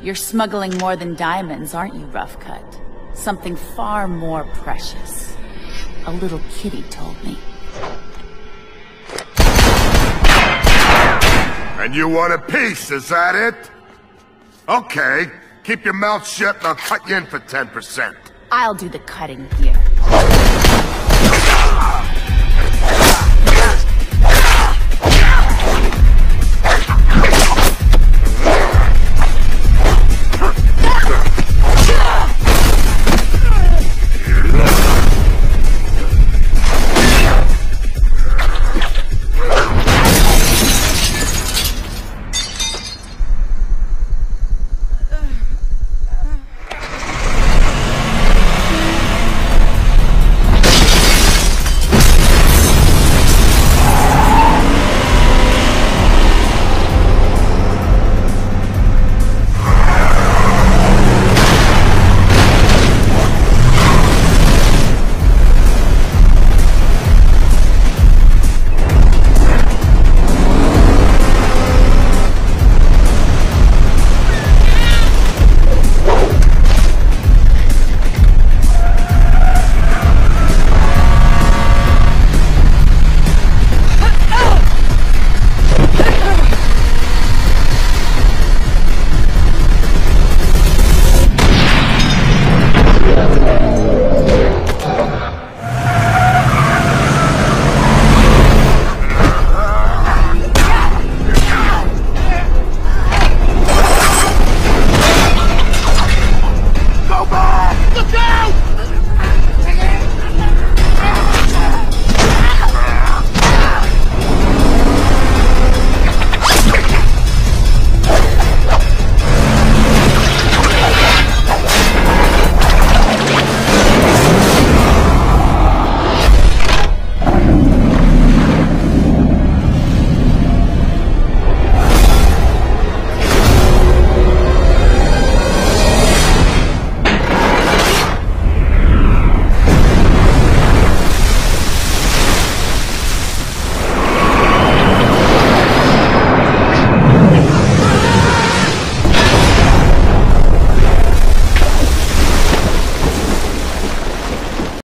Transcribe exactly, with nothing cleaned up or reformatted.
You're smuggling more than diamonds, aren't you, Rough Cut? Something far more precious. A little kitty told me. And you want a piece, is that it? Okay, keep your mouth shut and I'll cut you in for ten percent. I'll do the cutting here.